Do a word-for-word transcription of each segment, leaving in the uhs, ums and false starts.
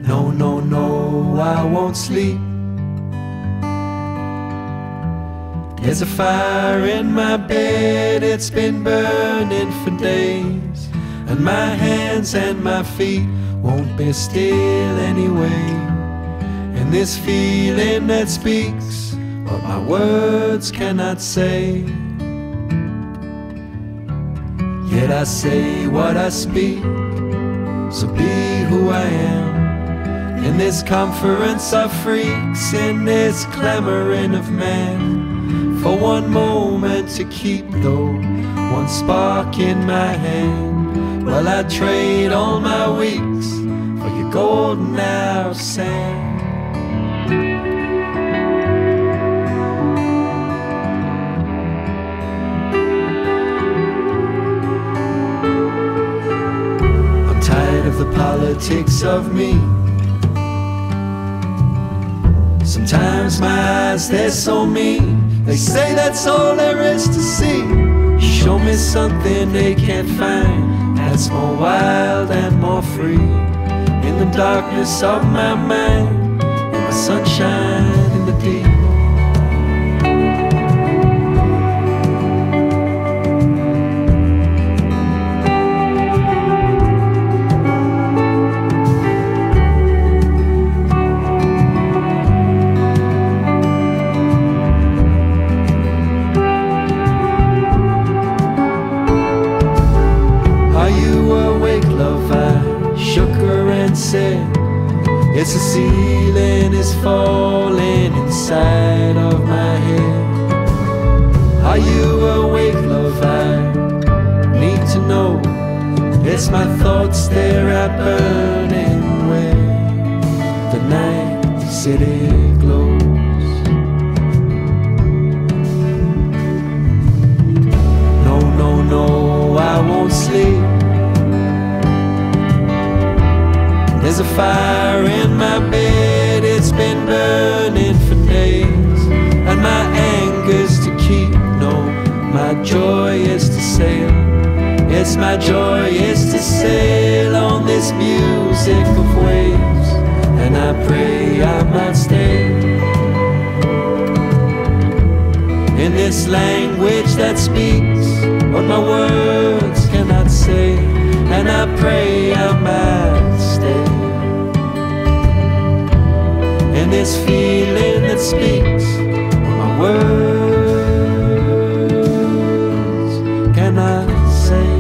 No, no, no, I won't sleep. There's a fire in my bed, it's been burning for days, and my hands and my feet won't be still anyway. And this feeling that speaks what my words cannot say, yet I say what I speak. So be who I am in this conference of freaks, in this clamoring of man. For one moment to keep though one spark in my hand, well, I'd trade all my weeks for your golden hour sand. I'm tired of the politics of me. Sometimes my eyes, they're so mean. They say that's all there is to see. Show me something they can't find that's more wild and more free. In the darkness of my mind, in the sunshine in the deep. It's the ceiling is falling inside of my head. Are you awake, love? I need to know. It's my thoughts, they're out burning where the night city glows. No, no, no, I won't sleep. There's a fire in my bed, it's been burning for days, and my anger's to keep, no, my joy is to sail. Yes, my joy is to sail on this music of waves, and I pray I might stay in this language that speaks what my words cannot say, and I pray I might stay in this feeling that speaks what my words cannot say.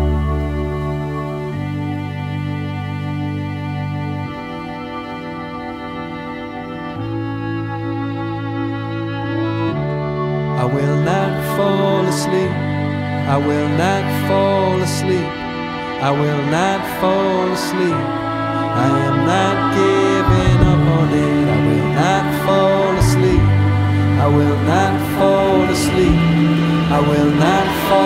I will not fall asleep. I will not fall asleep. I will not fall asleep. I am not giving up on it. I will not fall asleep. I will not fall asleep. I will not fall